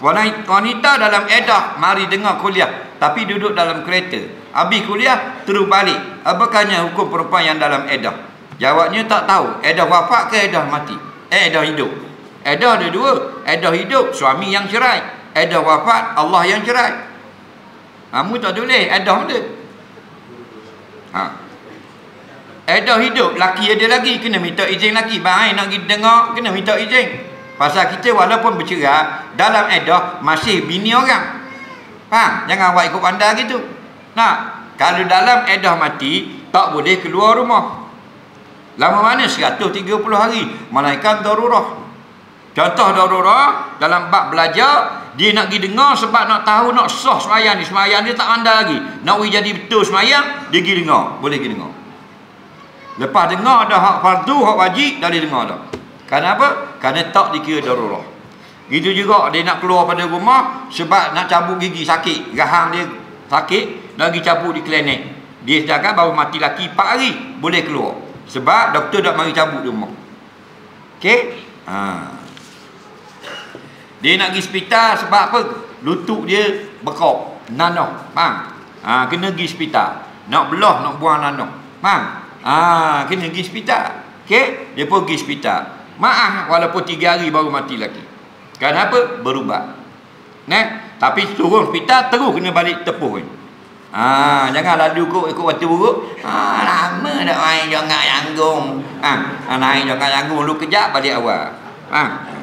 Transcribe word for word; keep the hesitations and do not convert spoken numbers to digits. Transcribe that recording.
Wanita dalam edah mari dengar kuliah tapi duduk dalam kereta. Habis kuliah terus balik. Apakahnya hukum perempuan yang dalam edah? Jawabnya tak tahu. Edah wafat ke edah mati? Eh, edah hidup. Edah ada dua. Edah hidup suami yang cerai. Edah wafat Allah yang cerai. Kamu tak boleh edah dia. Ha. Edah hidup laki ada lagi kena minta izin laki. Baik nak pergi dengar kena minta izin. Pasal kita walaupun bercerai dalam edah masih bini orang. Faham? Jangan awak ikut pandai gitu. Nah, kalau dalam edah mati tak boleh keluar rumah. Lama mana? seratus tiga puluh hari. Melainkan darurah. Contoh darurah dalam bab belajar, dia nak pergi dengar sebab nak tahu nak sah semayang ni. Semayang dia tak anda lagi. Nak pergi jadi betul semayang, dia pergi dengar. Boleh pergi dengar. Lepas dengar ada hak fardu, hak wajib, dah boleh dengar dah. Kenapa? Kerana tak dikira darurah. Gitu juga dia nak keluar pada rumah sebab nak cabut gigi sakit. Rahang dia sakit, nak pergi cabut di klinik. Dia sedangkan baru mati laki empat hari, boleh keluar. Sebab doktor dah mari cabut di rumah. Okey? Ha. Dia nak pergi hospital sebab apa? Lutut dia bekok, nanah. Faham? Ha, kena pergi hospital. Nak belah, nak buang nanah. Faham? Ha, kena pergi hospital. Okey? Dia pergi hospital. Maaf walaupun tiga hari baru mati lagi. Kenapa? Berubat. Nah, tapi turun hospital terus kena balik tepuh. Ah, jangan lalu ikut ikut waktu buruk. Ah, lama dah main jangan yanggung. Ah, naik jangan yanggung lu kejap balik awal. Ah.